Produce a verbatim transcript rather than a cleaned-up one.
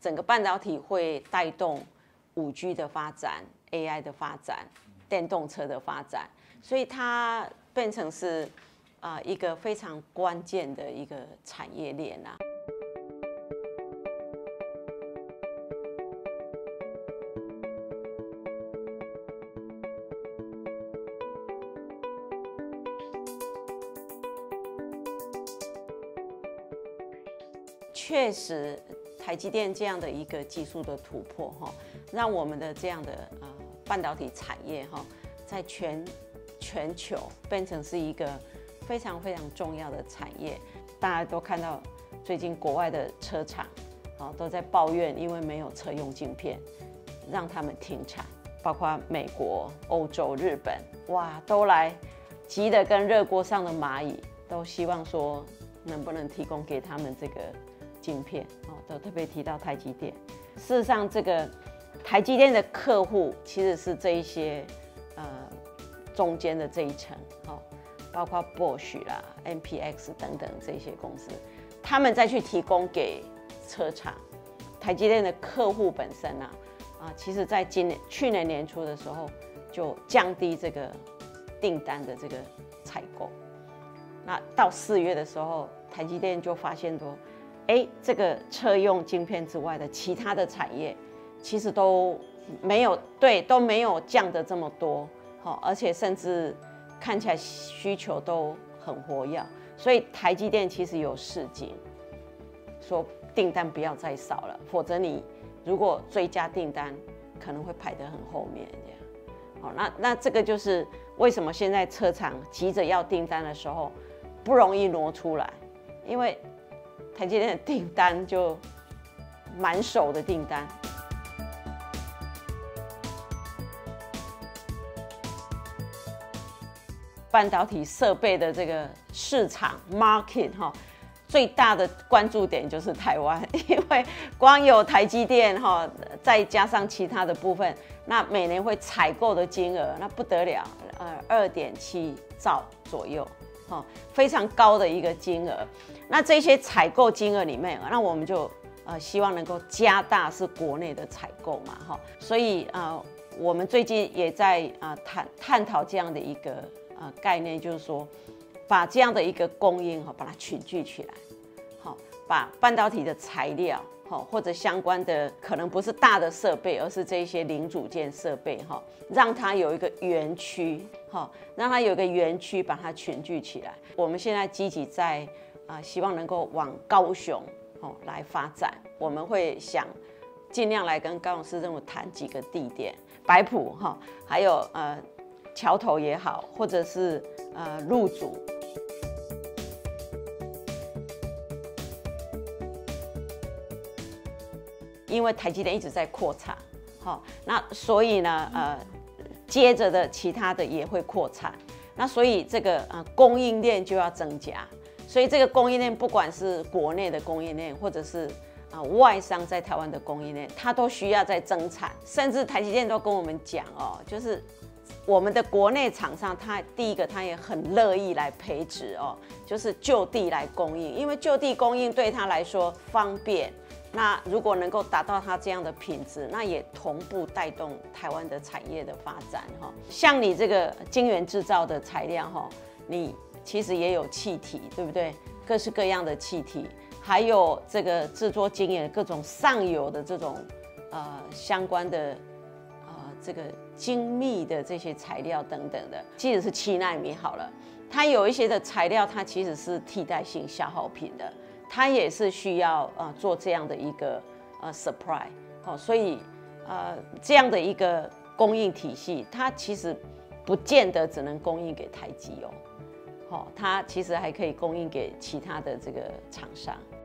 整个半导体会带动五 G 的发展、A I 的发展、电动车的发展，所以它变成是啊、呃、一个非常关键的一个产业链啊。确实，台积电这样的一个技术的突破，哈，让我们的这样的呃半导体产业哈，在全全球变成是一个非常非常重要的产业。大家都看到最近国外的车厂啊都在抱怨，因为没有车用晶片，让他们停产。包括美国、欧洲、日本，哇，都来急得跟热锅上的蚂蚁，都希望说能不能提供给他们这个晶片哦，都特别提到台积电。事实上，这个台积电的客户其实是这一些呃中间的这一层，哦，包括 Bosch 啦、M P X 等等这些公司，他们再去提供给车厂。台积电的客户本身啊，啊，其实在今年去年年初的时候就降低这个订单的这个采购。那到四月的时候，台积电就发现说，哎，这个车用晶片之外的其他的产业，其实都没有对都没有降得这么多，好，而且甚至看起来需求都很活跃，所以台积电其实有示警，说订单不要再少了，否则你如果追加订单，可能会排得很后面这样。好，那那这个就是为什么现在车厂急着要订单的时候，不容易挪出来，因为台积电的订单就满手的订单。半导体设备的这个市场 market 哈，最大的关注点就是台湾，因为光有台积电哈，再加上其他的部分，那每年会采购的金额那不得了，呃，二点七兆左右。哦，非常高的一个金额。那这些采购金额里面，那我们就呃希望能够加大是国内的采购嘛，哈。所以呃，我们最近也在啊、呃、探探讨这样的一个呃概念，就是说把这样的一个供应哈，把它群聚起来，好，把半导体的材料。或者相关的可能不是大的设备，而是这一些零组件设备哈，让它有一个园区哈，让它有一个园区把它群聚起来。我们现在积极在啊，希望能够往高雄哦来发展，我们会想尽量来跟高雄市政府谈几个地点，白埔哈，还有呃桥头也好，或者是呃路竹。因为台积电一直在扩产，好，那所以呢，呃，接着的其他的也会扩产，那所以这个呃供应链就要增加，所以这个供应链不管是国内的供应链，或者是啊、呃、外商在台湾的供应链，它都需要在增产，甚至台积电都跟我们讲哦，就是我们的国内厂商，他第一个他也很乐意来培植哦，就是就地来供应，因为就地供应对他来说方便。那如果能够达到它这样的品质，那也同步带动台湾的产业的发展哈。像你这个晶圆制造的材料哈，你其实也有气体，对不对？各式各样的气体，还有这个制作晶圆各种上游的这种呃相关的呃这个精密的这些材料等等的，即使是七奈米好了，它有一些的材料，它其实是替代性消耗品的。它也是需要呃做这样的一个呃 supply， 好、哦，所以呃这样的一个供应体系，它其实不见得只能供应给台积哦，好、哦，它其实还可以供应给其他的这个厂商。